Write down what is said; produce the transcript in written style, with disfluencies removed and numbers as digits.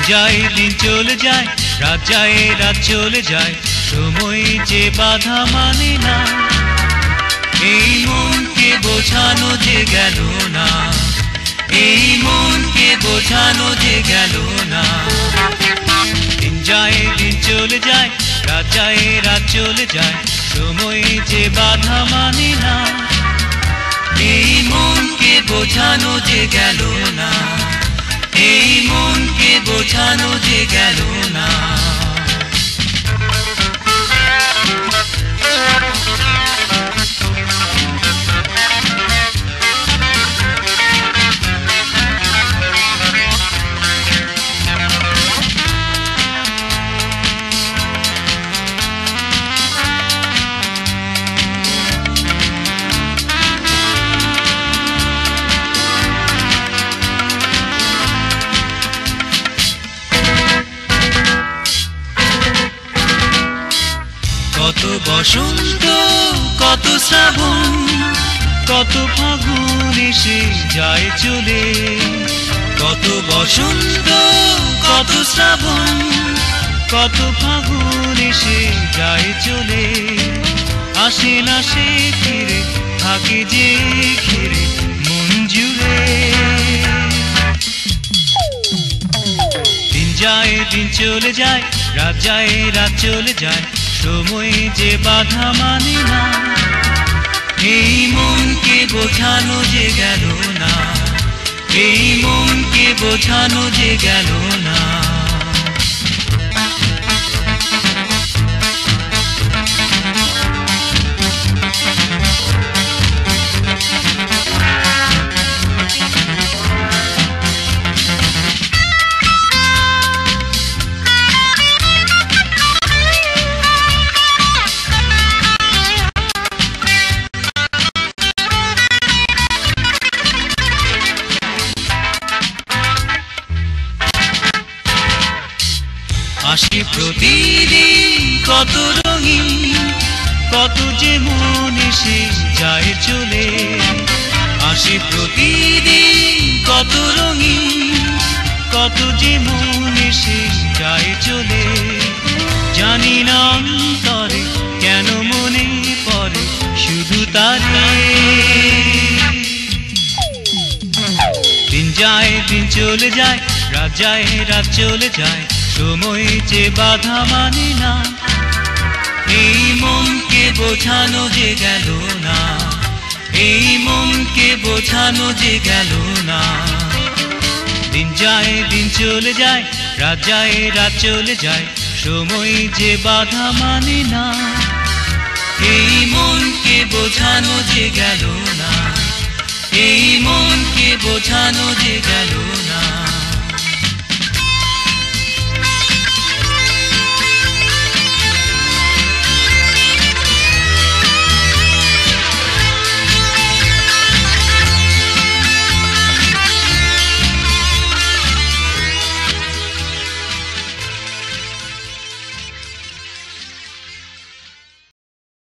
যায় দিন চলে যায়, রাত যায় রাত চলে যায়, সময় যে বাধা মানে না। এই মনকে বোঝানো যে গেল না, এই মনকে বোঝানো যে গেল না। দিন যায় দিন চলে যায়, রাত যায় রাত চলে যায়, সময় যে বাধা মানে না। এই মনকে বোঝানো যে গেল না, এই মনকে বোঝানো যে গেল না। কত বসন্ত কত শ্রাবণ, কত ফাগুন এসে যায় চলে। কত বসন্ত কত শ্রাবণ, কত ফাগুন এসে যায় চলে। আসে না সে ফিরে, থাকে যে ঘিরে মন জুড়ে। দিন যায় দিন চলে যায়, রাত যায় রাত চলে যায়, সময় যে বাধা মানে না। এই মনকে বোঝানো যে গেল না, এই মনকে বোঝানো যে গেল না। আসে প্রতিদিন কত রঙিন, কত যে মন এসে যায় চলে। আসে প্রতিদিন কত রঙিন, কত যে মন এসে যায় চলে। জানি না অন্তরে কেন মনে পড়ে শুধু তারে। দিন যায় দিন চলে যায়, রাত যায় রাত চলে যায়, সময় যে বাধা মানে না। এই মনকে বোঝানো যে গেল না, এই মনকে বোঝানো যে গেল না। দিন যায় দিন চলে যায়, রাত যায় রাত চলে যায়, সময় যে বাধা মানে না। এই মনকে বোঝানো যে গেল না, এই মনকে বোঝানো যে গেল না।